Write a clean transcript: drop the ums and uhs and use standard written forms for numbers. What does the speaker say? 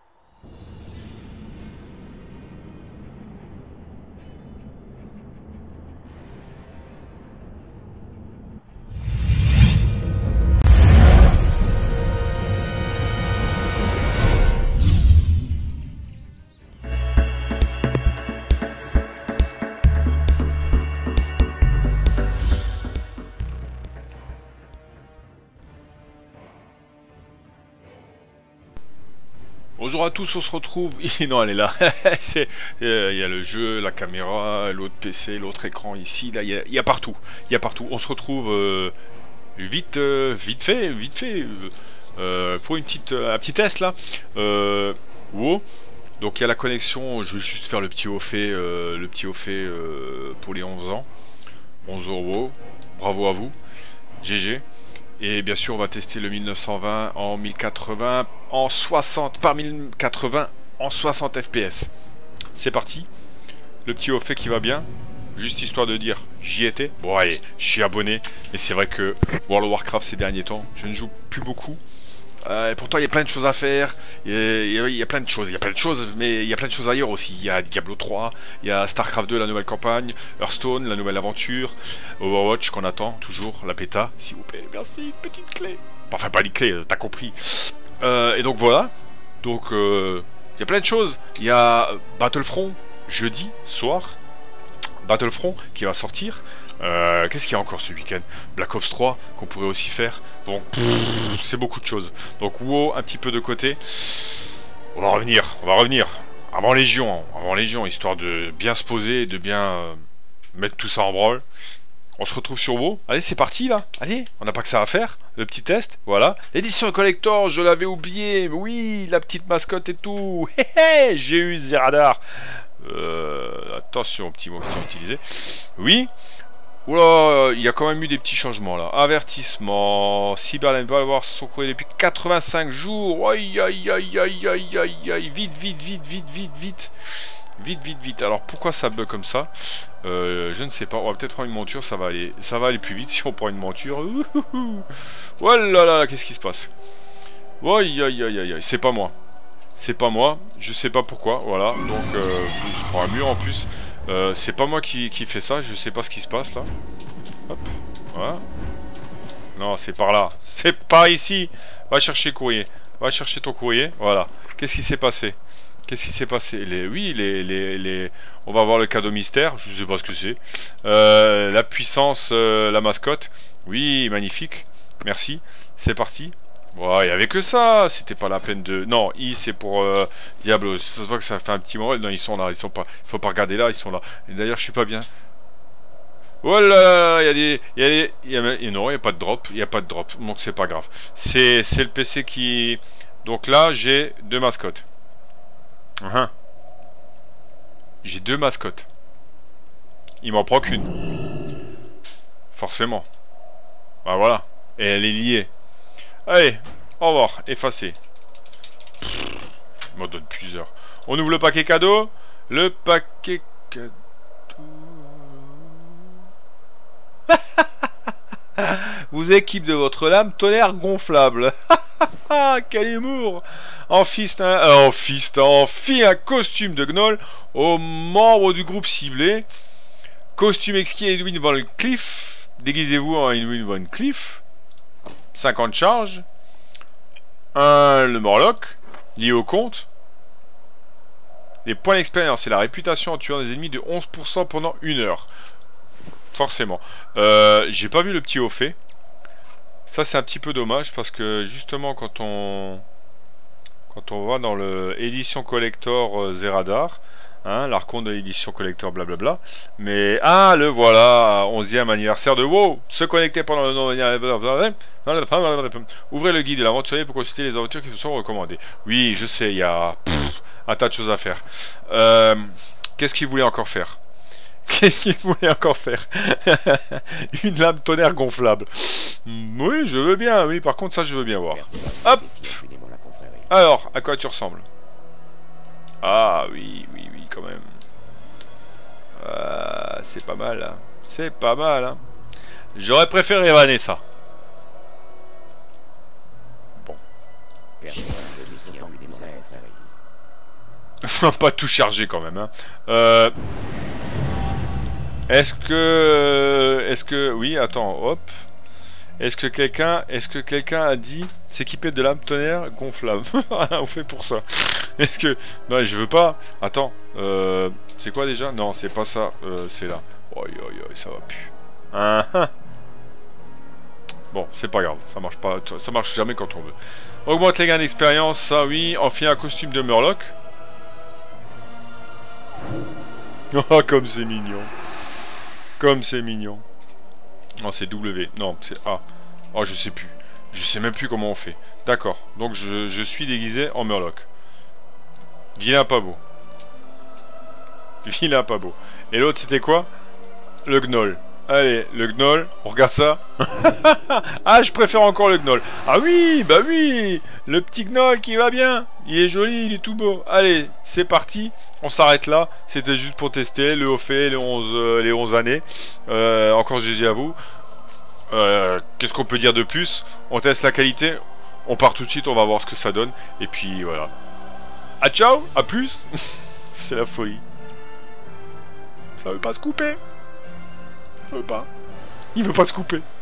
Bonjour à tous, on se retrouve... non, elle est là. Il y a le jeu, la caméra, l'autre PC, l'autre écran ici. Là, il y a partout. Il y a partout. On se retrouve vite fait, pour un petit test là. Wow. Donc il y a la connexion. Je vais juste faire le petit haut fait, pour les 11 ans. 11 euros. Bravo à vous. GG. Et bien sûr, on va tester le 1920 en 1080 en 60 par 1080 en 60 fps. C'est parti. Le petit au fait qui va bien. Juste histoire de dire, j'y étais. Bon allez, je suis abonné. Mais c'est vrai que World of Warcraft ces derniers temps, je ne joue plus beaucoup. Et pourtant il y a plein de choses à faire, il y a plein de choses, mais il y a plein de choses ailleurs aussi. Il y a Diablo 3, il y a Starcraft 2, la nouvelle campagne, Hearthstone, la nouvelle aventure, Overwatch qu'on attend toujours, la bêta, s'il vous plaît, merci, une petite clé. Enfin pas une clé, t'as compris. Et donc voilà, donc il y a plein de choses. Il y a Battlefront, jeudi soir, Battlefront qui va sortir. Qu'est-ce qu'il y a encore ce week-end? Black Ops 3 qu'on pourrait aussi faire. Donc c'est beaucoup de choses. Donc WoW un petit peu de côté. On va revenir. Avant Légion, histoire de bien se poser et de bien mettre tout ça en branle. On se retrouve sur WoW. Allez, c'est parti là. Allez, on n'a pas que ça à faire. Le petit test, voilà. L'édition collector, je l'avais oublié. Oui, la petite mascotte et tout. J'ai eu Zeradar. Attention au petit mot qui sont utilisés. Oui. Oula, il y a quand même eu des petits changements là. Avertissement. Cyberland va avoir son courrier depuis 85 jours. Aïe aïe aïe aïe aïe aïe aïe. Vite. Alors pourquoi ça bug comme ça? Je ne sais pas. On va peut-être prendre une monture, ça va aller plus vite si on prend une monture. Oh là là, qu'est-ce qui se passe? Aïe aïe aïe aïe aïe. C'est pas moi. Je sais pas pourquoi. Voilà. Donc je prends un mur en plus. C'est pas moi qui fait ça, je sais pas ce qui se passe là. Hop, voilà. Non, c'est par là. C'est par ici. Va chercher courrier. Va chercher ton courrier. Voilà. Qu'est-ce qui s'est passé? On va voir le cadeau mystère. Je sais pas ce que c'est. La puissance, la mascotte. Oui, magnifique. Merci. C'est parti. Bon, il n'y avait que ça, c'était pas la peine de... Non, I c'est pour Diablo, ça se voit que ça fait un petit moment. Non, ils sont là, ils sont pas... Il faut pas regarder là, ils sont là. Et d'ailleurs, je suis pas bien. Oh là là, il y a des... Non, il n'y a pas de drop, donc c'est pas grave. C'est le PC qui... Donc là, j'ai deux mascottes. J'ai deux mascottes. Il m'en prend qu'une. Forcément. Bah voilà, et elle est liée. Allez, au revoir, effacé. Il m'en donne plusieurs. On ouvre le paquet cadeau. Le paquet cadeau. Vous équipe de votre lame tonnerre gonflable. Quel humour. En fille un costume de gnoll aux membres du groupe ciblé. Costume exquis Edwin Van Cleef. Déguisez-vous en Edwin Van Cleef. 50 charges. Le Morlock, lié au compte. Les points d'expérience et la réputation en tuant des ennemis de 11% pendant 1 heure. Forcément. J'ai pas vu le petit au fait. Ça c'est un petit peu dommage parce que justement quand on va dans le édition collector Zeradar, hein, l'archon de l'édition collector blablabla. Mais ah le voilà, 11e anniversaire de WoW. Se connecter pendant le nom. Ouvrez le guide de l'aventurier pour consulter les aventures qui vous sont recommandées. Oui, je sais, il y a un tas de choses à faire. Qu'est-ce qu'il voulait encore faire? Une lame tonnerre gonflable. Oui, je veux bien. Oui, par contre, ça, je veux bien voir. Hop. Alors, à quoi tu ressembles? Ah, oui, quand même. C'est pas mal, hein. C'est pas mal, hein. J'aurais préféré Vanessa. Bon. Pas tout chargé quand même. Hein. Est-ce que... Oui, attends, hop. Est-ce que quelqu'un a dit s'équiper de lampes tonnerre gonflable? On fait pour ça. Est-ce que... Non, je veux pas. Attends. C'est quoi déjà? Non, c'est pas ça. C'est là. Oi, oi, oi, ça va plus. Bon, c'est pas grave. Ça marche pas. Ça marche jamais quand on veut. Augmente les gains d'expérience. Ça, oui. Enfile un costume de Murloc. Oh, comme c'est mignon. Comme c'est mignon. Non, c'est W. Non, c'est A. Oh, je sais plus. Je sais même plus comment on fait. D'accord. Donc, je suis déguisé en Murloc. Vilain pas beau. Vilain pas beau. Et l'autre, c'était quoi? Le gnoll. Allez, le gnoll. On regarde ça. Ah, je préfère encore le gnoll. Ah oui, bah oui. Le petit gnoll qui va bien. Il est joli, il est tout beau. Allez, c'est parti. On s'arrête là. C'était juste pour tester le haut fait, les 11 années. Encore GG à vous. Qu'est-ce qu'on peut dire de plus? On teste la qualité. On part tout de suite, on va voir ce que ça donne. Et puis voilà. Ah ciao, à plus. C'est la folie. Ça veut pas se couper. Ça veut pas. Il veut pas se couper.